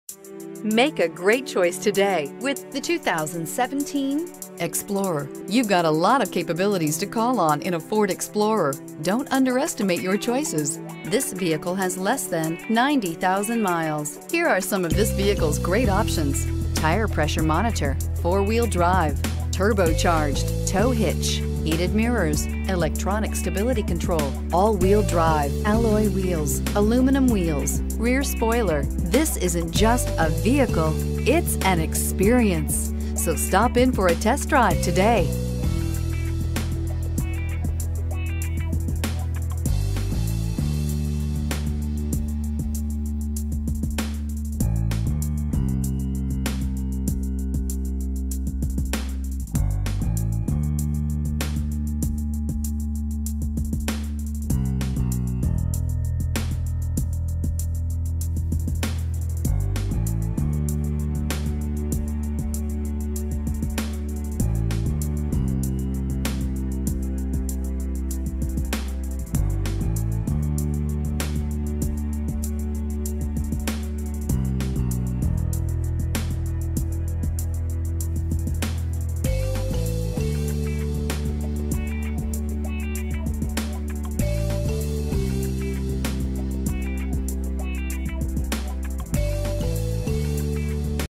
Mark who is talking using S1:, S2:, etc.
S1: Make a great choice today with the 2017 Explorer. You've got a lot of capabilities to call on in a Ford Explorer. Don't underestimate your choices. This vehicle has less than 90,000 miles. Here are some of this vehicle's great options: tire pressure monitor, four-wheel drive, turbocharged, tow hitch, heated mirrors, electronic stability control, all-wheel drive, alloy wheels, aluminum wheels, rear spoiler. This isn't just a vehicle, it's an experience. So stop in for a test drive today.